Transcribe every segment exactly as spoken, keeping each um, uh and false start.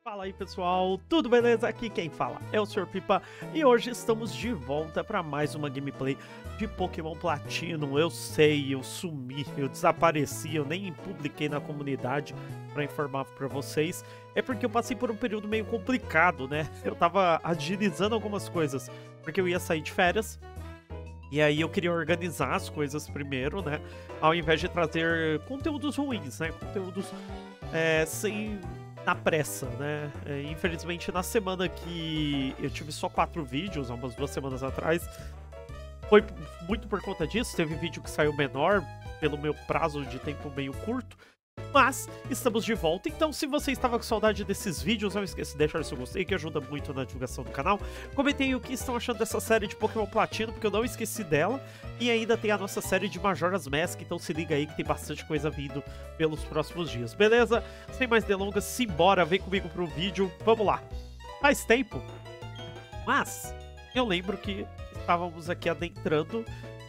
Fala aí pessoal, tudo beleza? Aqui quem fala é o senhor Pipa e hoje estamos de volta para mais uma gameplay de Pokémon Platino. Eu sei, eu sumi, eu desapareci, eu nem publiquei na comunidade para informar para vocês. É porque eu passei por um período meio complicado, né? Eu tava agilizando algumas coisas, porque eu ia sair de férias. E aí eu queria organizar as coisas primeiro, né? Ao invés de trazer conteúdos ruins, né? Conteúdos é, sem... na pressa, né? É, infelizmente, na semana que eu tive só quatro vídeos, há umas duas semanas atrás, foi muito por conta disso. Teve vídeo que saiu menor, pelo meu prazo de tempo meio curto, mas estamos de volta. Então, se você estava com saudade desses vídeos, não esqueça de deixar seu gostei, que ajuda muito na divulgação do canal. Comentem o que estão achando dessa série de Pokémon Platino, porque eu não esqueci dela. E ainda tem a nossa série de Majora's Mask, então se liga aí que tem bastante coisa vindo pelos próximos dias, beleza? Sem mais delongas, simbora, vem comigo pro vídeo, vamos lá. Faz tempo, mas eu lembro que estávamos aqui adentrando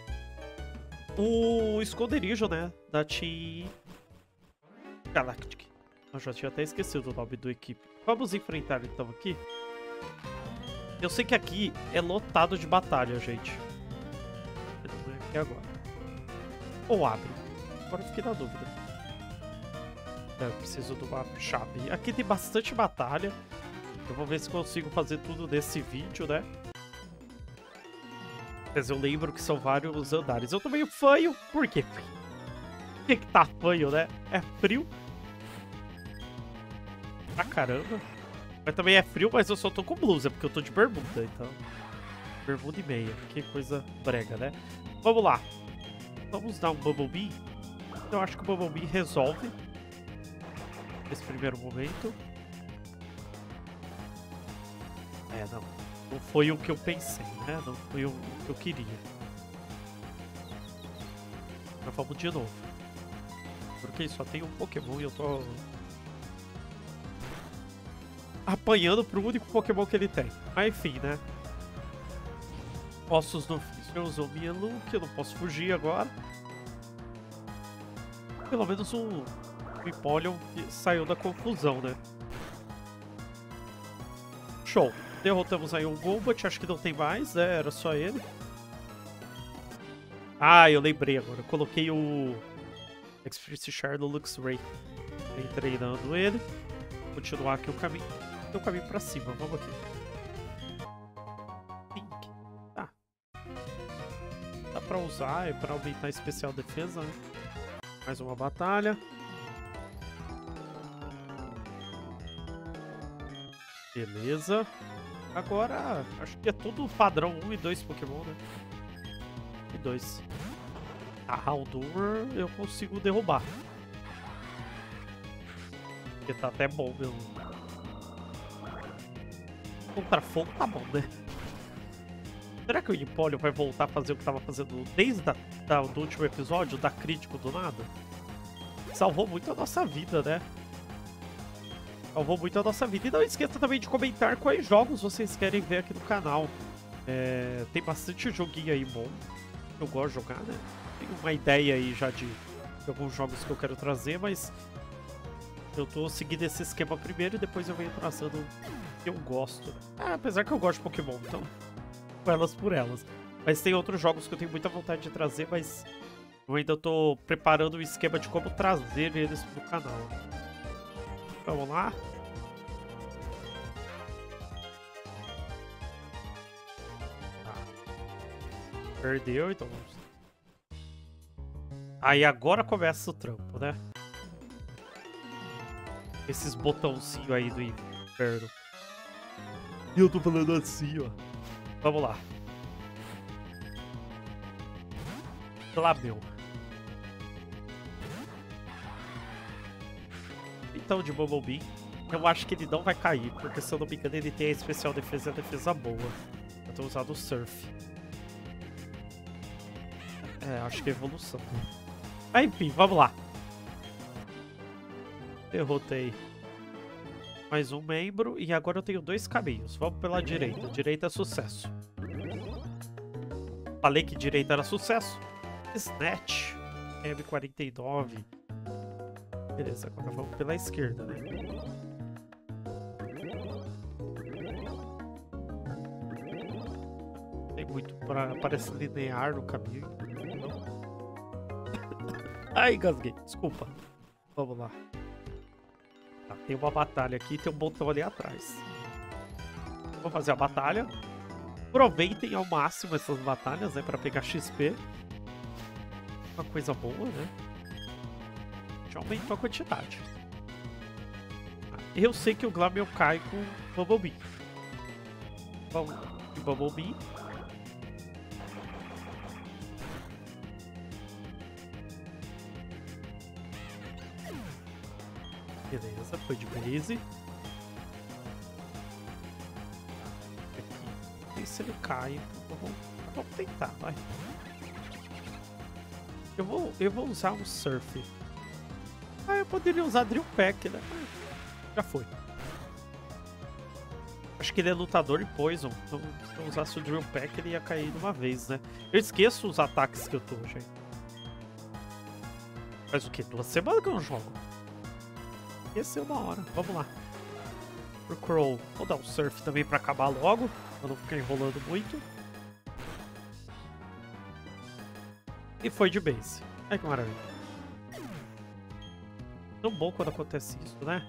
o esconderijo, né, da Team Galactic. Eu já tinha até esquecido o nome do equipe. Vamos enfrentar então aqui. Eu sei que aqui é lotado de batalha, gente. Não é aqui agora. Ou abre? Agora eu fiquei na dúvida. É, eu preciso do chave. Aqui tem bastante batalha. Eu vou ver se consigo fazer tudo nesse vídeo, né? Mas eu lembro que são vários andares. Eu tô meio fanho. Por quê? Por que que tá fanho, né? É frio. Ah, caramba. Mas também é frio, mas eu só tô com blusa, porque eu tô de bermuda, então... Bermuda e meia. Que coisa brega, né? Vamos lá. Vamos dar um Bumblebee. Eu acho que o Bumblebee resolve nesse primeiro momento. É, não. Não foi o que eu pensei, né? Não foi o que eu queria. Mas vamos de novo. Porque só tem um Pokémon e eu tô... apanhando pro único Pokémon que ele tem. Mas enfim, né? Ossos do ofício. Eu usou minha Luke, eu não posso fugir agora. Pelo menos um Empoleon que saiu da confusão, né? Show. Derrotamos aí um Golbat, acho que não tem mais, né? Era só ele. Ah, eu lembrei agora. Eu coloquei o Experience Share no Luxray. Vem treinando ele. Continuar aqui o caminho. Tem o caminho pra cima, vamos aqui. Pink. Tá. Dá pra usar, é pra aumentar a especial defesa, né? Mais uma batalha. Beleza. Agora, acho que é tudo padrão um e dois Pokémon, né? E dois. A Haldur eu consigo derrubar. Porque tá até bom mesmo. Contra fogo tá bom, né? Será que o Empoleon vai voltar a fazer o que tava fazendo desde a, da, do último episódio, da crítico do nada? Salvou muito a nossa vida, né? Salvou muito a nossa vida. E não esqueça também de comentar quais jogos vocês querem ver aqui no canal. É, tem bastante joguinho aí bom. Eu gosto de jogar, né? Tenho uma ideia aí já de, de alguns jogos que eu quero trazer, mas... eu tô seguindo esse esquema primeiro e depois eu venho trazendo o que eu gosto. Ah, apesar que eu gosto de Pokémon, então... com elas por elas. Mas tem outros jogos que eu tenho muita vontade de trazer, mas... eu ainda tô preparando o esquema de como trazer eles pro canal. Vamos lá. Tá. Perdeu, então vamos... aí agora começa o trampo, né? Esses botãozinhos aí do inferno. E eu tô falando assim, ó. Vamos lá. Label. Então, de Bumblebee, eu acho que ele não vai cair, porque se eu não me engano ele tem a especial defesa e a defesa boa. Eu tô usando o Surf. É, acho que é evolução. Mas enfim, vamos lá. Derrotei mais um membro e agora eu tenho dois caminhos. Vamos pela direita. Direita é sucesso. Falei que direita era sucesso. Snatch. M quarenta e nove. Beleza, agora vamos pela esquerda, né? muito, pra, parece linear no caminho. Ai, gasguei, desculpa. Vamos lá. Tá, tem uma batalha aqui, tem um botão ali atrás. Vou fazer a batalha. Aproveitem ao máximo essas batalhas, né, pra pegar X P. Uma coisa boa, né? Já aumentou a quantidade. Eu sei que o Glameow cai com Bumblebee. Vamos de Bumblebee. Beleza, foi de base. Aqui. E se ele cai, então vamos, vamos tentar, vai. Eu vou, eu vou usar um Surf. Ah, eu poderia usar Drill Peck, né? Já foi. Acho que ele é lutador e Poison. Então, se eu usasse o Drill Peck, ele ia cair de uma vez, né? Eu esqueço os ataques que eu tô, gente. Faz o quê? Duas semanas que eu não jogo. Esqueceu uma hora. Vamos lá. Pro Crow. Vou dar um Surf também pra acabar logo. Pra não ficar enrolando muito. E foi de base. Ai, que maravilha. Tão bom quando acontece isso, né?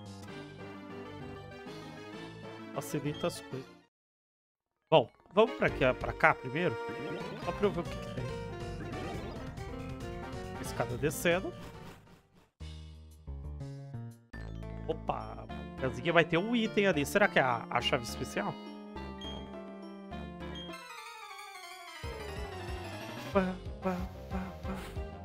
Facilita as coisas. Bom, vamos pra, aqui, pra cá primeiro. Só pra eu ver o que, que tem. Escada descendo. Opa, a casinha vai ter um item ali. Será que é a, a chave especial? Pá, pá, pá, pá.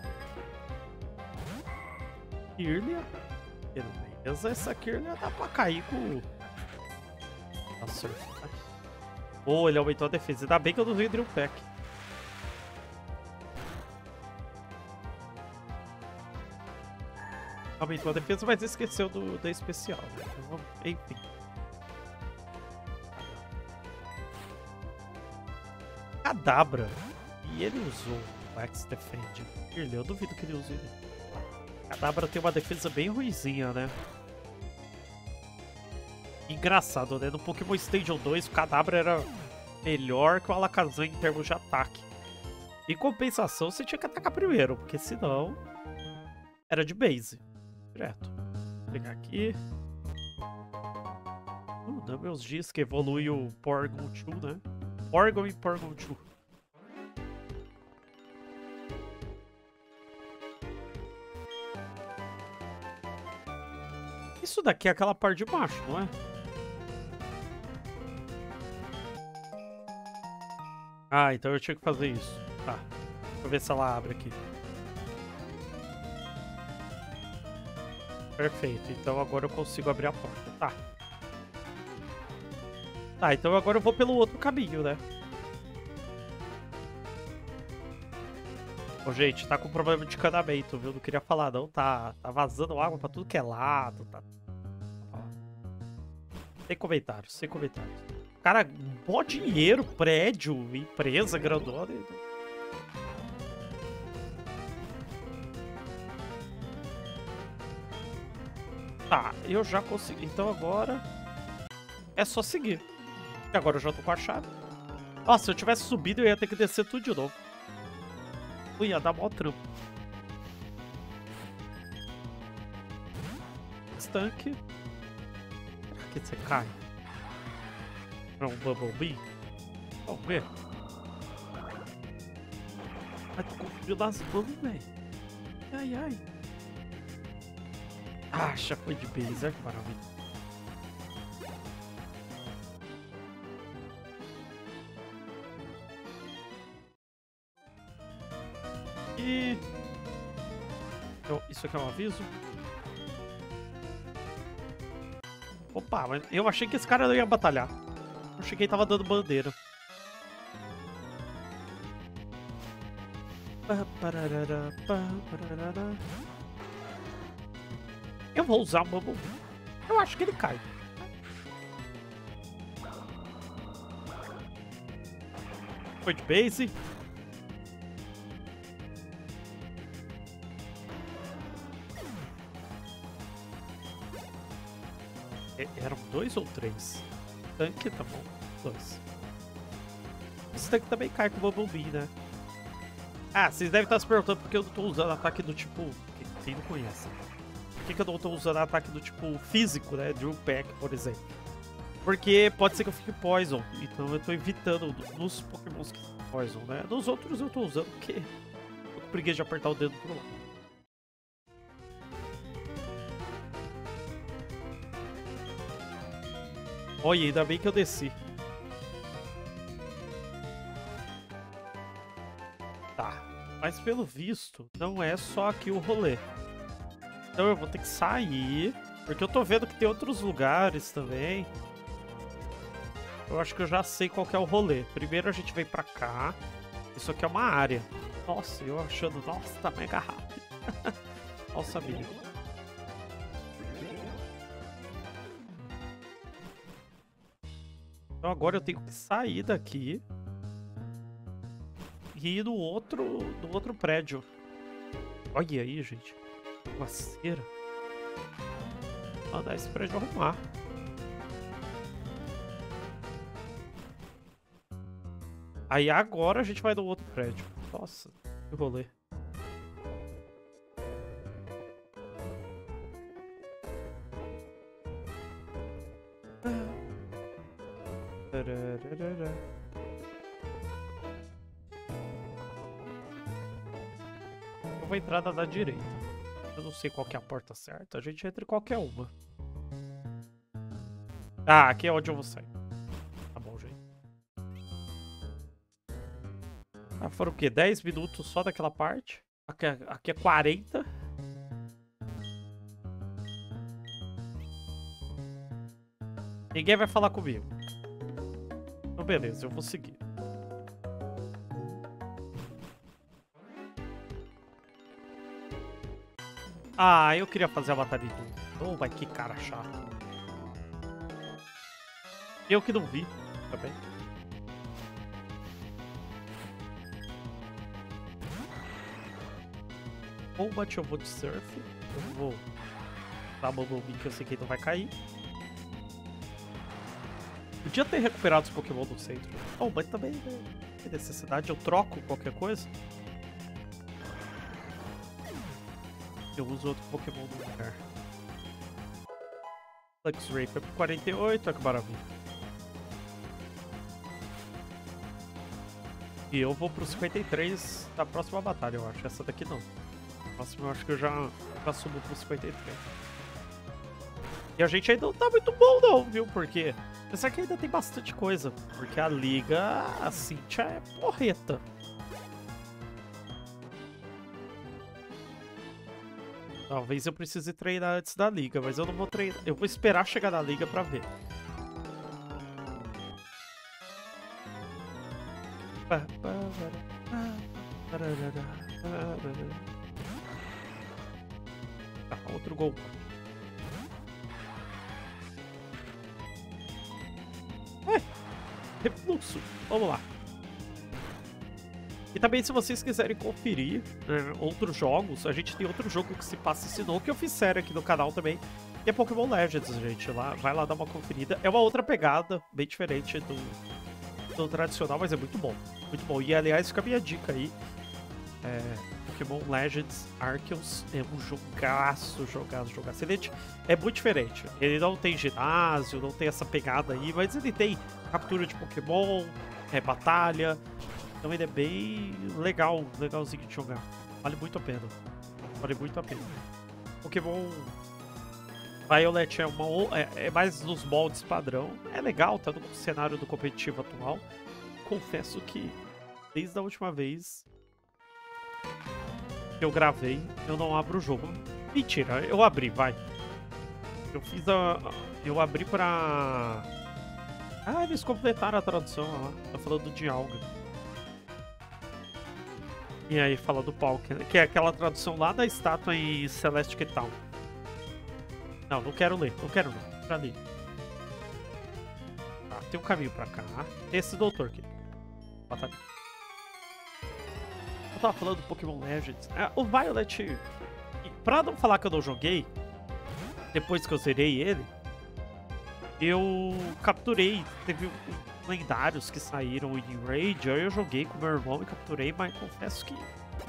Kirlia. Beleza, essa Kirlia dá pra cair com... Nossa, oh, ele aumentou a defesa. Ainda bem que eu não vi o Drill Peck. Aumentou a defesa, mas esqueceu do, da especial. Né? Então, enfim. Kadabra. E ele usou o Max Defend. Eu duvido que ele use ele. Kadabra tem uma defesa bem ruinzinha, né? Engraçado, né? No Pokémon Stadium dois, o Kadabra era melhor que o Alakazam em termos de ataque. Em compensação, você tinha que atacar primeiro, porque senão era de base. Direto. Vou pegar aqui. Uh, Dumbbells diz que evolui o Porygon dois, né? Porygon e Porygon dois. Isso daqui é aquela parte de baixo, não é? Ah, então eu tinha que fazer isso. Tá. Deixa eu ver se ela abre aqui. Perfeito. Então agora eu consigo abrir a porta. Tá. Tá, então agora eu vou pelo outro caminho, né? Ô, gente, tá com problema de encanamento, viu? Não queria falar, não. Tá, tá vazando água pra tudo que é lado. Tá... Sem comentários, sem comentários. Cara, mó dinheiro, prédio, empresa grandona. Tá, eu já consegui. Então agora é só seguir. E agora eu já tô com a chave. Nossa, se eu tivesse subido eu ia ter que descer tudo de novo. Eu ia dar mó trampo. Estanque. Será que você cai? Pra um Bumblebee? Vamos ver. Ai, tu confundiu das mãos, velho. Ai, ai. Ah, já foi de base. Olha que maravilha. E... Então, isso aqui é um aviso? Opa, mas eu achei que esse cara não ia batalhar. Eu cheguei e tava dando bandeira. Eu vou usar o Bumblebee. Eu acho que ele cai. Foi de base. Eram dois ou três? Tanque, tá bom. Dois. Isso daqui também cai com o Bumblebee, né? Ah, vocês devem estar se perguntando por que eu não tô usando ataque do tipo... Quem não conhece? Por que, que eu não tô usando ataque do tipo físico, né? Drill Peck, por exemplo. Porque pode ser que eu fique Poison. Então eu tô evitando nos Pokémons que são Poison, né? Nos outros eu tô usando porque... Eu tô com preguiça de apertar o dedo pro lado. Olha, ainda bem que eu desci. Tá. Mas pelo visto, não é só aqui o rolê. Então eu vou ter que sair. Porque eu tô vendo que tem outros lugares também. Eu acho que eu já sei qual que é o rolê. Primeiro a gente vem pra cá. Isso aqui é uma área. Nossa, eu achando... Nossa, tá mega rápido. Nossa, amigo. Então agora eu tenho que sair daqui. E ir no outro, no outro prédio. Olha aí, gente. Uma cera. Mandar esse prédio arrumar. Aí agora a gente vai no outro prédio. Nossa, que rolê. Eu vou entrar da direita. Eu não sei qual que é a porta certa. A gente entra em qualquer uma. Ah, aqui é onde eu vou sair. Tá bom, gente. Ah, foram o quê? dez minutos só daquela parte? Aqui é, aqui é quarenta. Ninguém vai falar comigo. Então beleza, eu vou seguir. Ah, eu queria fazer a batalha de tudo. Oh, vai que cara chato. Eu que não vi, tá bem? Combat eu vou de surf. Eu vou dar Bumblebee que eu sei que ele não vai cair. Podia ter recuperado os Pokémon do centro. Oh, mas também não tem necessidade. Eu troco qualquer coisa. Eu uso outro Pokémon no lugar. Luxray foi pro quarenta e oito, olha que maravilha. E eu vou pro cinquenta e três da próxima batalha, eu acho. Essa daqui não. A próxima eu acho que eu já, já subo pro cinquenta e três. E a gente ainda não tá muito bom não, viu? Porque apesar que ainda tem bastante coisa. Porque a liga, a Cynthia é porreta. Talvez eu precise treinar antes da liga, mas eu não vou treinar. Eu vou esperar chegar na liga pra ver. Tá, outro gol. Ai, refluxo. Vamos lá. E também, se vocês quiserem conferir né, outros jogos, a gente tem outro jogo que se passa em Sinnoh, que eu fiz série aqui no canal também, que é Pokémon Legends, gente. Lá, vai lá dar uma conferida. É uma outra pegada, bem diferente do, do tradicional, mas é muito bom. Muito bom. E, aliás, fica a minha dica aí. É, Pokémon Legends Arceus é um jogaço, jogaço, jogaço. Ele é muito diferente. Ele não tem ginásio, não tem essa pegada aí, mas ele tem captura de Pokémon, é, batalha... Então ele é bem legal, legalzinho de jogar. Vale muito a pena. Vale muito a pena. Pokémon Violet é, uma, é, é mais nos moldes padrão. É legal, tá no cenário do competitivo atual. Confesso que desde a última vez que eu gravei, eu não abro o jogo. Mentira, eu abri, vai. Eu fiz a... Eu abri pra... Ah, eles completaram a tradução lá. Tá falando do Dialga. E aí fala do Palkia, que é aquela tradução lá da estátua em Celestic Town. Não, não quero ler, não quero ler, pra ler. Tá, tem um caminho pra cá. Tem esse doutor aqui. Batalha. Eu tava falando do Pokémon Legends. É, o Violet, pra não falar que eu não joguei, depois que eu zerei ele, Eu capturei, teve um- lendários que saíram em Raid, aí eu joguei com meu irmão e capturei, mas confesso que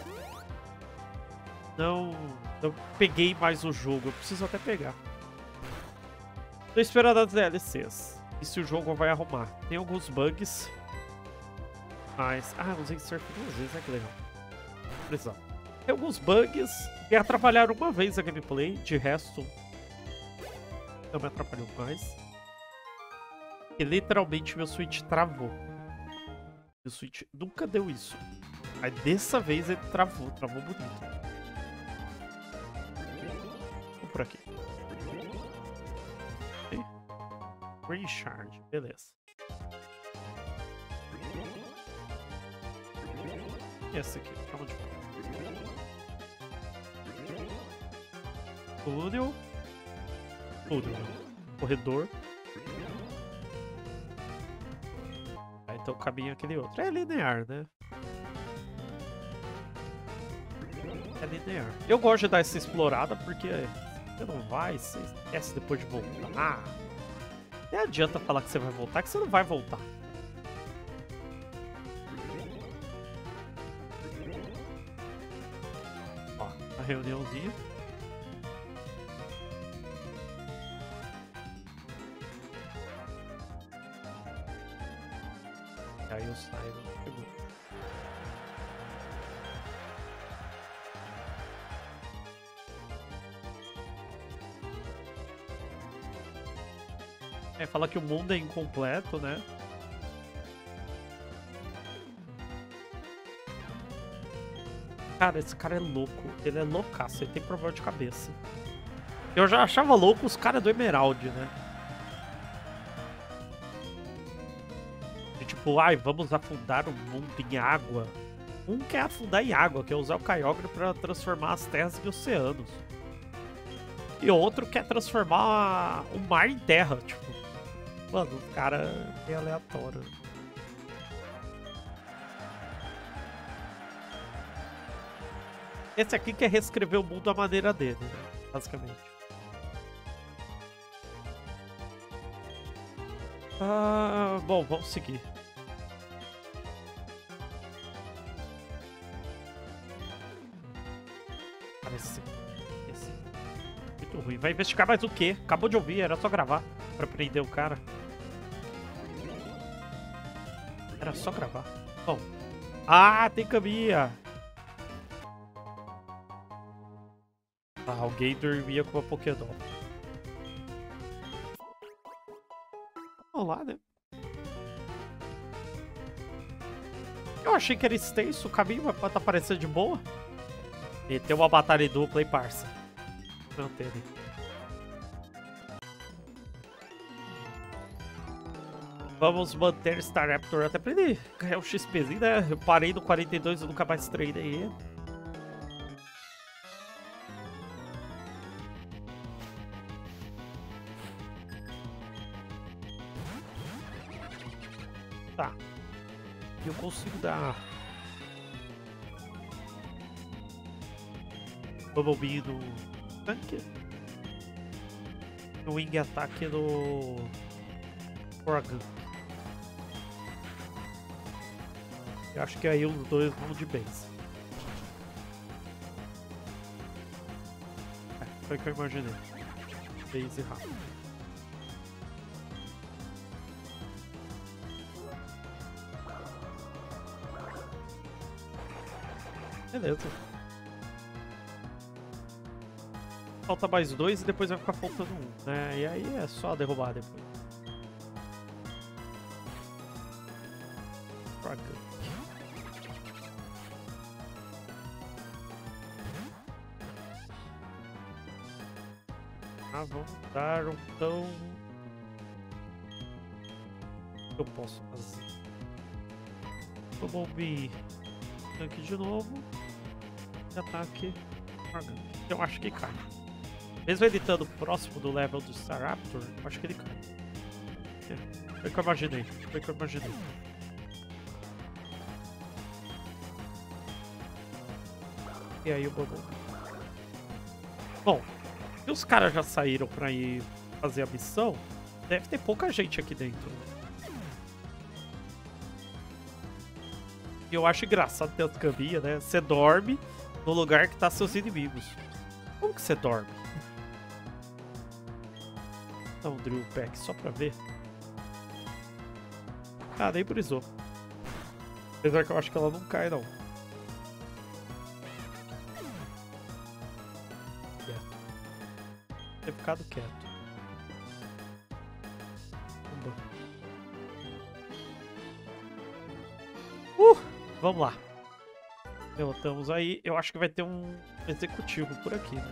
não, não peguei mais o jogo, eu preciso até pegar. Tô esperando as D L Cs, e se o jogo vai arrumar. Tem alguns bugs, mas... Ah, usei surf duas vezes, é que legal. Precisão. Tem alguns bugs que atrapalharam uma vez a gameplay, de resto não me atrapalhou mais. E literalmente meu Switch travou. Meu Switch nunca deu isso. Mas dessa vez ele travou, travou bonito. Vamos por aqui. Green Shard, beleza. E essa aqui, pra onde vai? Túnel. Túnel. Corredor. Ah, então o caminho é aquele outro. É linear, né? É linear. Eu gosto de dar essa explorada porque você não vai, você esquece depois de voltar. Nem adianta falar que você vai voltar, que você não vai voltar. Ó, a reuniãozinha. E aí o Simon chegou. É, fala que o mundo é incompleto, né? Cara, esse cara é louco. Ele é loucaço, ele tem problema de cabeça. Eu já achava louco os caras do Emerald, né? E, tipo, ai, vamos afundar o mundo em água. Um quer afundar em água, quer usar o Kyogre pra transformar as terras em oceanos. E outro quer transformar o mar em terra, tipo... Mano, o cara é aleatório. Esse aqui quer reescrever o mundo à maneira dele, né? Basicamente. Ah, bom, vamos seguir. Parece esse muito ruim. Vai investigar mais o quê? Acabou de ouvir, era só gravar pra prender o cara. Era só gravar. Bom. Ah, tem caminha. Ah, alguém dormia com uma Pokédoll. Vamos lá, né? Eu achei que era extenso o caminho, mas pode estar parecendo de boa. E tem uma batalha dupla, hein, parça? Não tem, né? Vamos manter Staraptor até pra ele ganhar o XPzinho, né? Eu parei no quarenta e dois e nunca mais treinei ele. Tá. Eu consigo dar... Bumblebee no tanque. No Wing Attack no... Oragan. Eu acho que aí os dois vão de base. É, foi o que eu imaginei. Base rápido. Beleza. Falta mais dois e depois vai ficar faltando um, né? E aí é só derrubar depois. Ah, vamos dar um tão... O que eu posso fazer? Bumblebee tanque de novo. E ataque. Eu acho que cai. Mesmo ele estando próximo do level do Staraptor, eu acho que ele cai. É, foi o que eu imaginei. Foi o que eu imaginei. E aí o Bumblebee. Bom, se os caras já saíram pra ir fazer a missão, Deve ter pouca gente aqui dentro. E eu acho engraçado ter outro caminho, né? Você dorme no lugar que tá seus inimigos. Como que você dorme? Dá um drill pack só pra ver. Ah, nem brisou. Apesar que eu acho que ela não cai, não. Quieto. Ter ficado quieto. Uh! Vamos lá. Derrotamos aí. Eu acho que vai ter um executivo por aqui, né?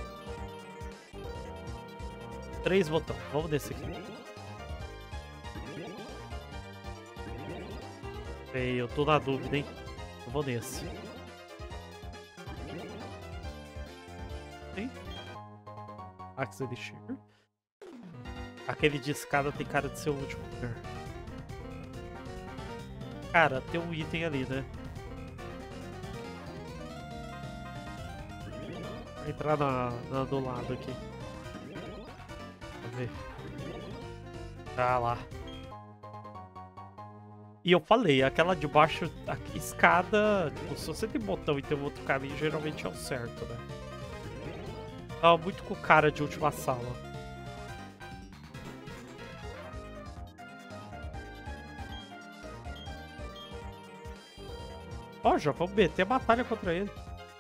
Três botões. Vamos descer aqui. Ei, eu tô na dúvida, hein? Eu vou nesse. Hein? Axe Elixir. Aquele de escada tem cara de ser o último lugar. Cara, tem um item ali, né? Vou entrar na, na do lado aqui. Vamos ver. Ah lá. E eu falei, aquela de baixo, a escada, tipo, se você tem botão e tem um outro caminho, geralmente é o certo, né? Tava muito com cara de última sala. Ó, já vamos meter a batalha contra ele.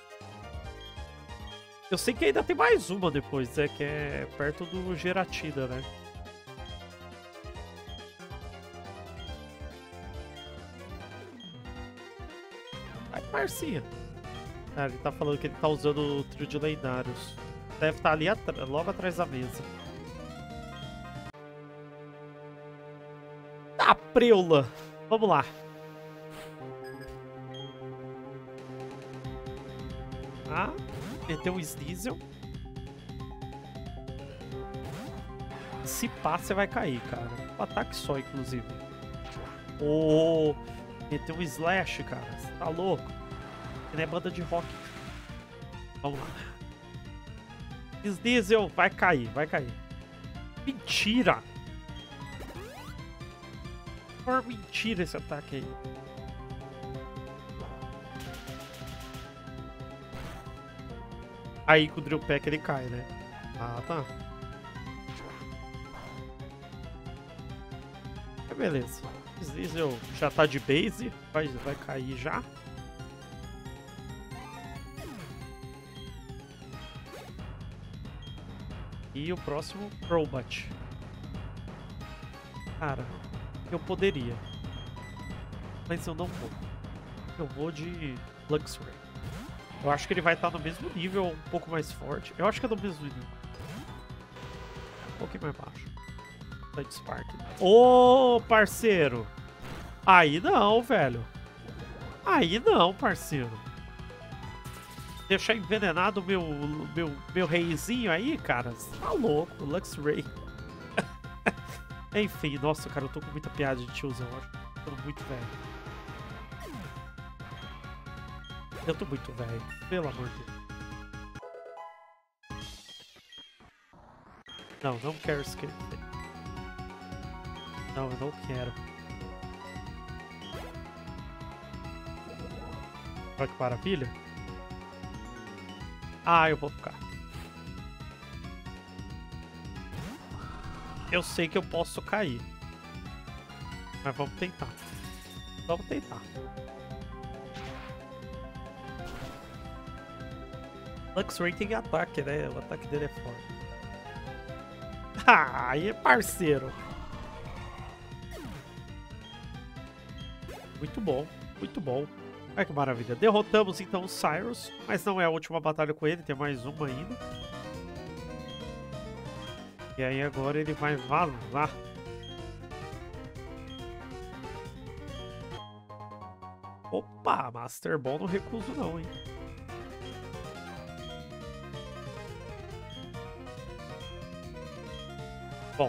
Eu sei que ainda tem mais uma depois, né? Que é perto do Geratina, né? Ai, Marcinha. Ah, ele tá falando que ele tá usando o trio de lendários. Deve estar ali atra- logo atrás da mesa. Tá, preula. Vamos lá. Ah, meteu um Sneasel. Se pá, você vai cair, cara. Um ataque só, inclusive. Oh, meteu um Slash, cara. Você tá louco? Ele é banda de rock. Vamos lá. Sneasel vai cair, vai cair. Mentira! Por mentira esse ataque aí. Aí com o Drill Pack ele cai, né? Ah, tá. É, beleza. Sneasel já tá de base. Vai, vai cair já. E o próximo, Crobat. Cara, eu poderia. Mas eu não vou. Eu vou de Luxray. Eu acho que ele vai estar no mesmo nível, um pouco mais forte. Eu acho que é do mesmo nível. Um pouquinho mais baixo. Light Spark. Ô, parceiro! Aí não, velho. Aí não, parceiro. Deixar envenenado o meu, meu, meu reizinho aí, cara. Você tá louco, Luxray. Enfim, nossa, cara, eu tô com muita piada de tiozão. Eu acho que eu tô muito velho. Eu tô muito velho, pelo amor de Deus. Não, não quero esquecer. Não, eu não quero. Olha que maravilha. Ah, eu vou ficar. Eu sei que eu posso cair. Mas vamos tentar. Vamos tentar. Luxray tem ataque, né? O ataque dele é forte. Ah, aí é parceiro. Muito bom, muito bom. Olha que maravilha. Derrotamos então o Cyrus, mas não é a última batalha com ele, tem mais uma ainda. E aí agora ele vai vazar. Opa, Master Ball não recuso não, hein? Bom.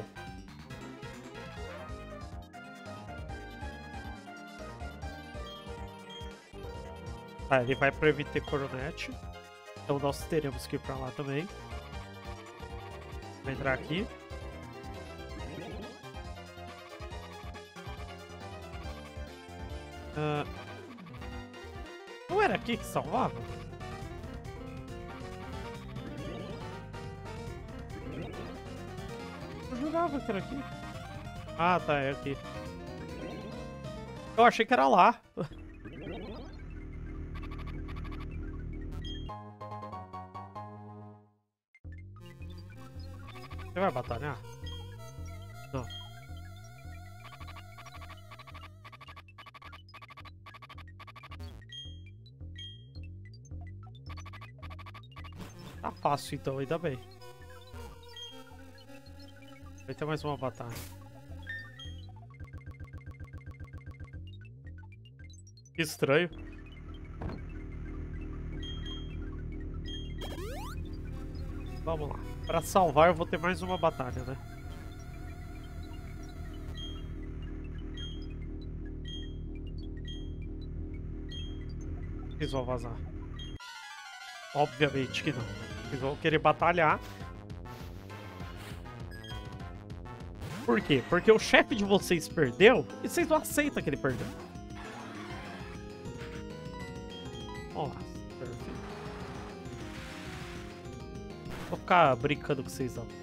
Tá, ele vai para evitar Coronet. Então nós teremos que ir pra lá também. Vou entrar aqui. Uh... Não era aqui que salvava? Eu jurava que era aqui. Ah, tá, é aqui. Eu achei que era lá. Você vai batalhar? Não. Tá fácil então, ainda bem. Vai ter mais uma batalha. Que estranho. Vamos lá. Pra salvar eu vou ter mais uma batalha, né? Eles vão vazar. Obviamente que não. Eles vão querer batalhar. Por quê? Porque o chefe de vocês perdeu e vocês não aceitam que ele perdeu. Nossa, perfeito. Vou ficar brincando com vocês não.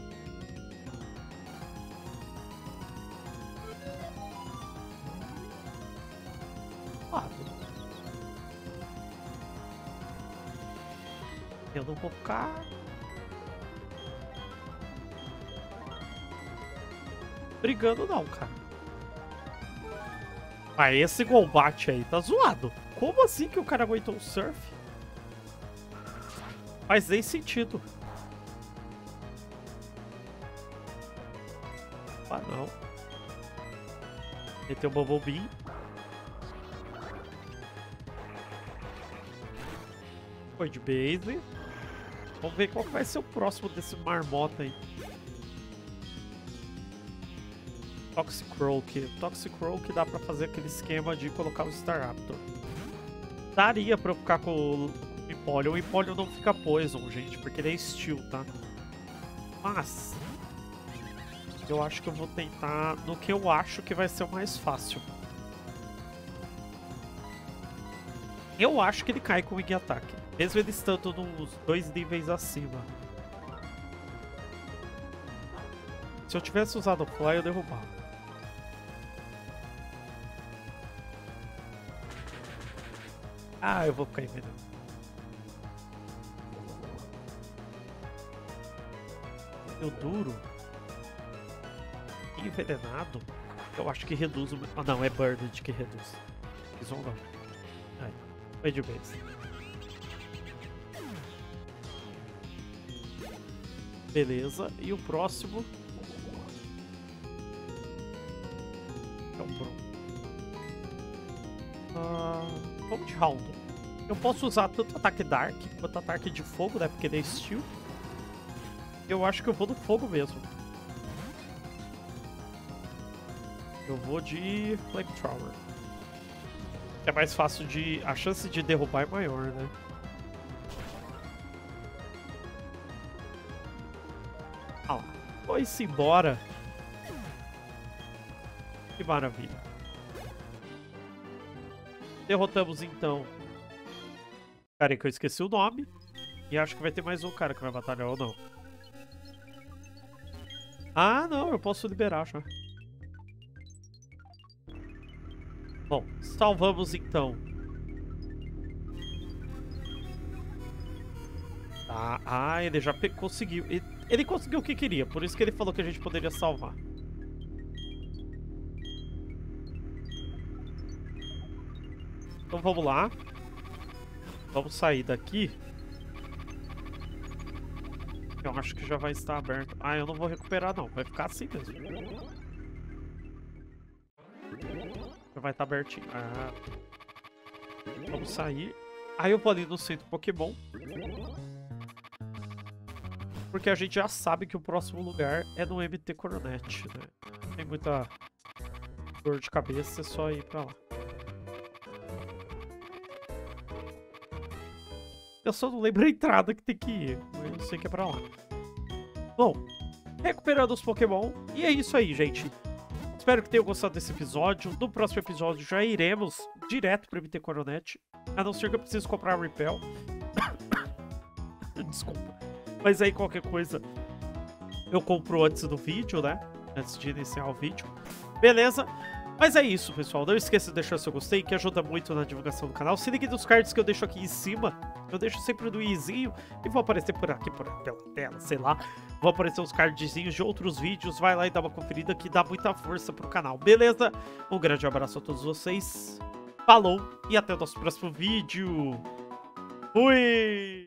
Ah, eu não vou ficar... brigando não, cara. Ah, esse Golbat aí tá zoado. Como assim que o cara aguentou o surf? Faz nem sentido. Ah, não. Meteu o Bumblebee. Foi de base. Vamos ver qual vai ser o próximo desse marmota aí. Toxicroak. Toxicroak dá pra fazer aquele esquema de colocar o Staraptor. Daria pra eu ficar com o Empoleon. O Empoleon não fica Poison, gente, porque ele é Steel, tá? Mas eu acho que eu vou tentar no que eu acho que vai ser o mais fácil. Eu acho que ele cai com o Wing Attack, mesmo ele estando nos dois níveis acima. Se eu tivesse usado o Fly, eu derrubava. Ah, eu vou ficar envenenado. Eu duro. Envenenado. Eu acho que reduz o... Ah, não, é Burned que reduz. Eles vão não. Aí, foi de base. Beleza, e o próximo... é um Bron. Ah, vamos de Hound. Eu posso usar tanto ataque Dark quanto ataque de fogo, né? Porque ele é Steel. Eu acho que eu vou do fogo mesmo. Eu vou de Flamethrower. É mais fácil de... a chance de derrubar é maior, né? Ah lá. Foi-se embora. Que maravilha. Derrotamos então. Cara, que eu esqueci o nome. E acho que vai ter mais um cara que vai batalhar ou não. Ah, não, eu posso liberar já. Bom, salvamos então. Ah, ah ele já conseguiu. Ele, ele conseguiu o que queria, por isso que ele falou que a gente poderia salvar. Então vamos lá. Vamos sair daqui. Eu acho que já vai estar aberto. Ah, eu não vou recuperar não. Vai ficar assim mesmo. Já vai estar abertinho. Ah. Vamos sair. Aí eu vou ali no centro Pokémon. Porque a gente já sabe que o próximo lugar é no M T Coronet, né? Não tem muita dor de cabeça, é só ir pra lá. Eu só não lembro a entrada que tem que ir, mas eu sei que é pra lá. Bom, recuperando os Pokémon. E é isso aí, gente. Espero que tenham gostado desse episódio. No próximo episódio já iremos direto para M T Coronet. A não ser que eu preciso comprar Repel. Desculpa. Mas aí qualquer coisa eu compro antes do vídeo, né? Antes de iniciar o vídeo. Beleza? Mas é isso, pessoal. Não esqueça de deixar seu gostei, que ajuda muito na divulgação do canal. Se ligue nos cards que eu deixo aqui em cima. Eu deixo sempre no izinho e vou aparecer por aqui, por, pela tela, sei lá. Vou aparecer os cardzinhos de outros vídeos. Vai lá e dá uma conferida que dá muita força pro canal, beleza? Um grande abraço a todos vocês. Falou e até o nosso próximo vídeo. Fui!